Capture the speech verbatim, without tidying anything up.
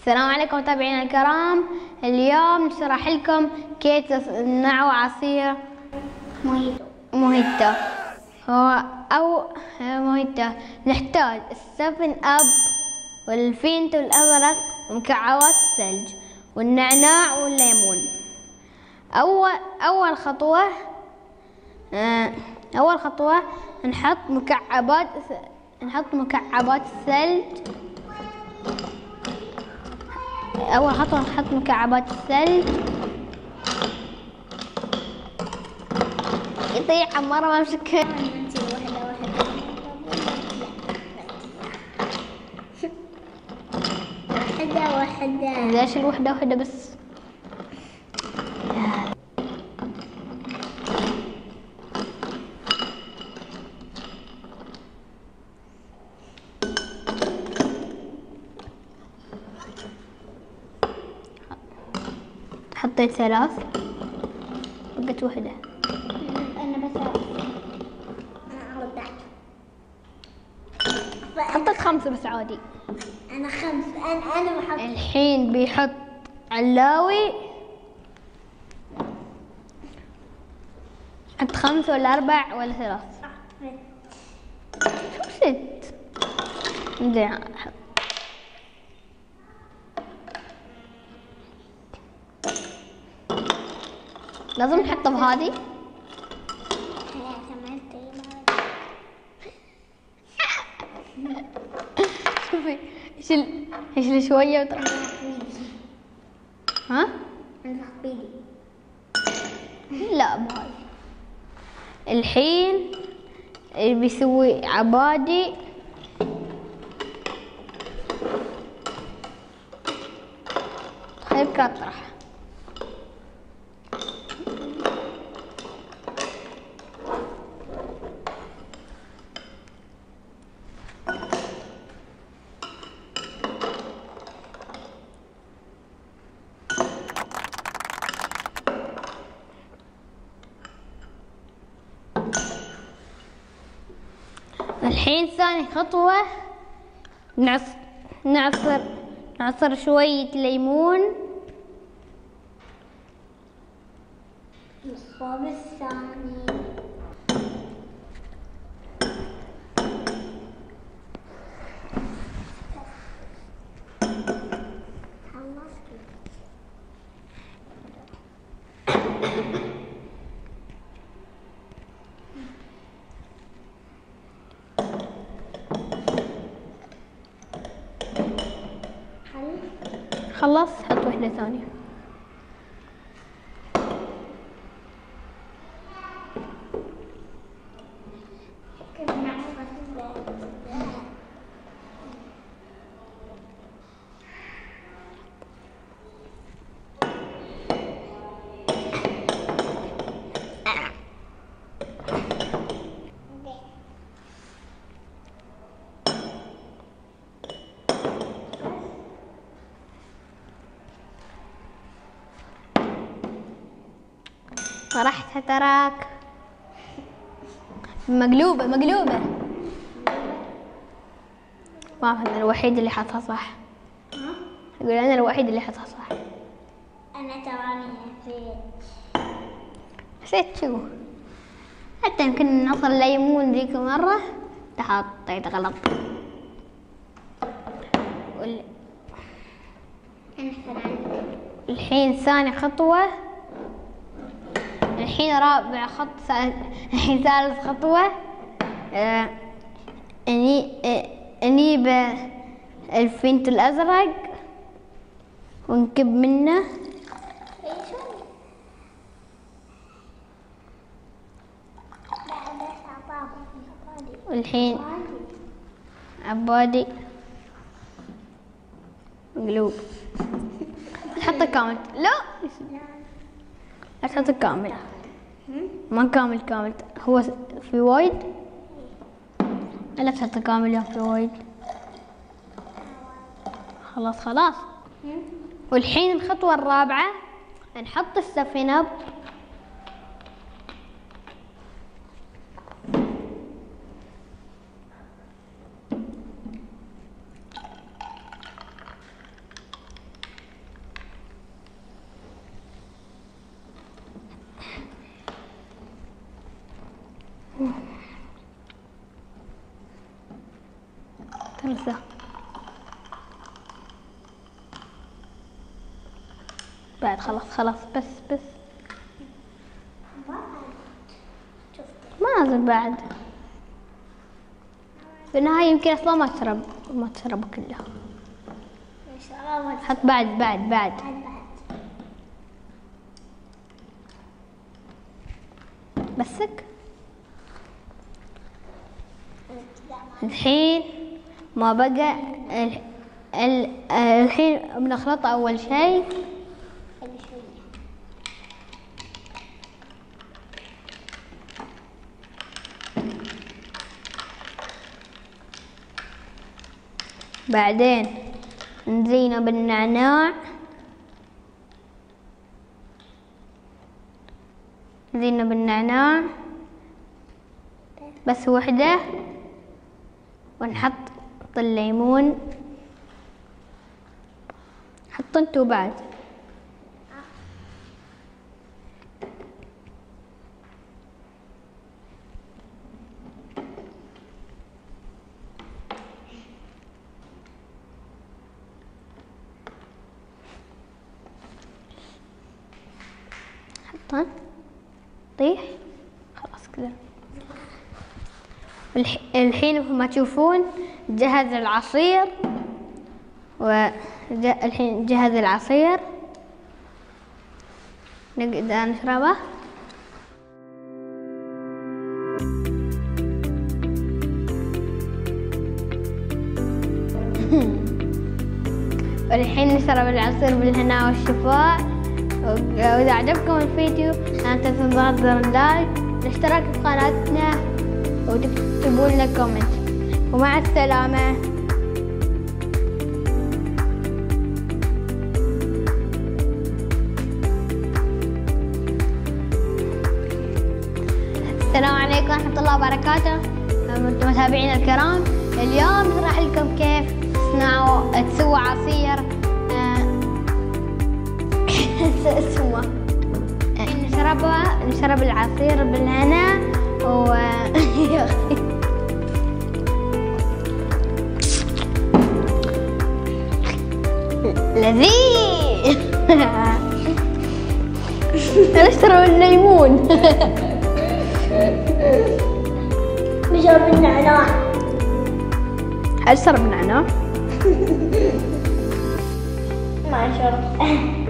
السلام عليكم متابعينا الكرام. اليوم نشرح لكم كيف تصنعوا عصير موهيتو. موهيتو هو أو موهيتو. نحتاج السفن أب والفينتو الأزرق ومكعبات الثلج والنعناع والليمون. أول أول خطوة أول خطوة نحط مكعبات نحط مكعبات الثلج. أول خطوة نحط مكعبات الثلج. يطيح مرة ما أمسكها. واحدة واحدة. ليش الوحدة واحدة بس؟ حطيت ثلاث، بقت وحدة. أنا بس حطيت خمسة بس عادي. أنا خمس. أنا أنا بحط. الحين بيحط علاوي. حط خمسة ولا أربع ولا ثلاث؟ شو ست؟ زين حط. لازم نحطه بهذه. شوفي يشيل يشيل شوية وط... ها؟ لا بهاي. الحين بيسوي عبادي. خير كطرح. الحين ثاني خطوة نعصر نعصر نعصر شوية ليمون. الصوب الثاني. خلص حط وحدة ثانية. طرحتها تراك. مقلوبة مقلوبة. ما أعرف أنا الوحيد اللي حطها صح. أقول أنا الوحيد اللي حطها صح. أنا تراني نسيت. نسيت شو؟ حتى يمكن نصل الليمون ذيك مرة حطيت غلط. وال... الحين ثاني خطوة. الحين رابع خط. الحين ثالث خطوة. آه... أني آه... أنيب الفينتو الأزرق ونكب منه. والحين عبادي مقلوب. تحطه كامل. لا لا تحطه كامل. ما كامل كامل هو في وايد. لا تحطه كامل يا في وايد. خلاص خلاص. والحين الخطوة الرابعة نحط السفنب. لسه. بعد خلاص خلاص بس بس ما نازل بعد. بالنهاية يمكن اصلا ما تشرب ما تشرب كله. حط بعد بعد بعد بسك. الحين ما بقى ال... ال... الحين بنخلط اول شيء بعدين نزينه بالنعناع. نزينه بالنعناع بس وحده، ونحط الليمون. حط انتو بعد. حطها طيح خلاص كذا. الحين مثل ما تشوفون جهز العصير، والحين جهز العصير نقدر نشربه. والحين نشرب العصير بالهنا والشفاء. وإذا عجبكم الفيديو لا تنسوا ضغط زر اللايك، الاشتراك في قناتنا، وتكتبوا لنا كومنت. ومع السلامة. السلام عليكم ورحمة الله وبركاته متابعينا الكرام. اليوم نشرح لكم كيف تصنعوا تسووا عصير اسمه نشربه نشرب العصير بالهنا و لذيذ. نشرب الليمون. نشرب النعناع. هل شرب نعناع؟ ما شرب.